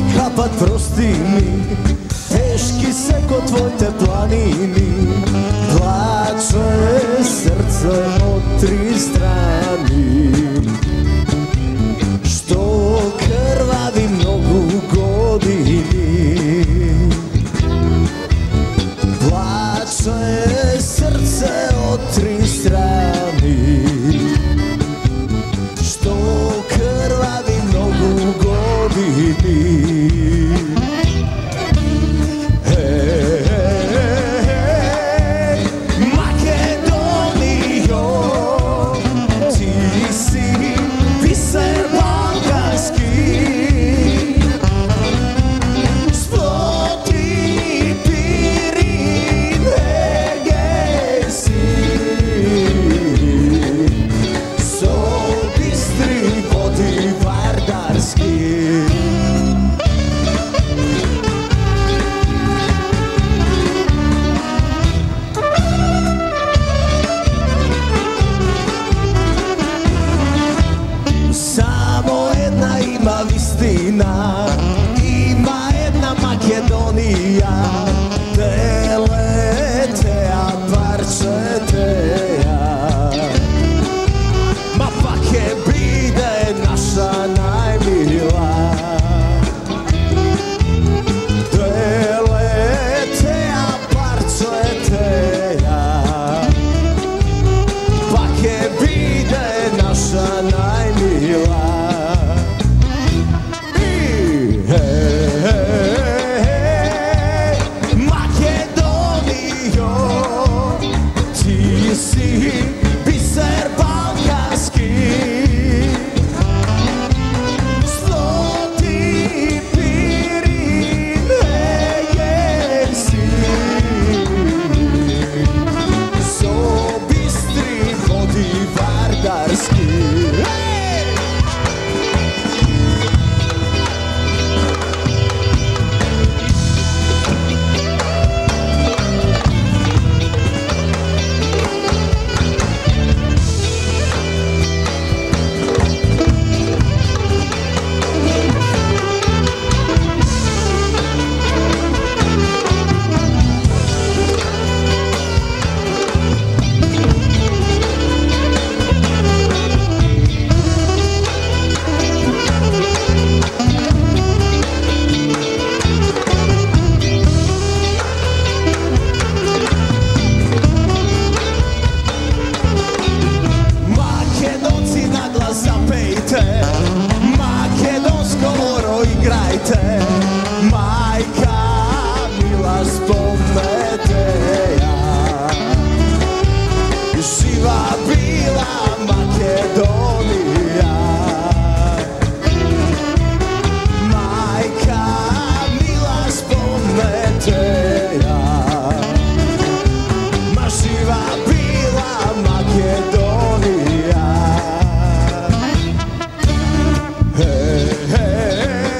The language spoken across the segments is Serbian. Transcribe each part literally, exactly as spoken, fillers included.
kapat prosti mi, teški se ko tvojte planini, plače srce od tri strani, što krvavi mnogu godini. Plače srce od tri strani, što krvavi mnogu godini. Ima jedna Makedonija, Teletea, Parčeteja. Ma fake bide naša najmila, Teletea, Parčeteja. Fake bide naša najmila. Majka mila spometeja, živa bila Makedonija. Majka mila spometeja, ma živa bila Makedonija. Hej, hej,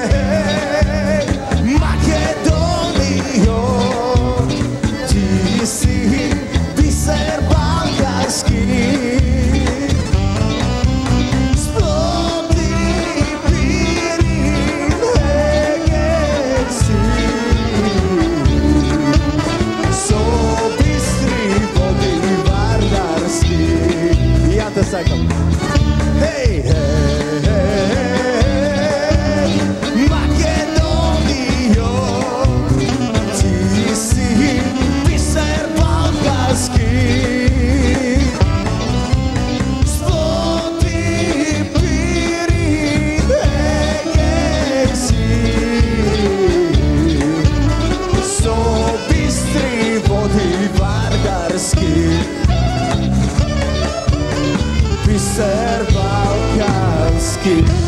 Hej, hej, hej, Makedonijo, ti si biser balkanski. Zloti Pirin, Egejsi, so bistri vodi vardarski. Biser balkanski.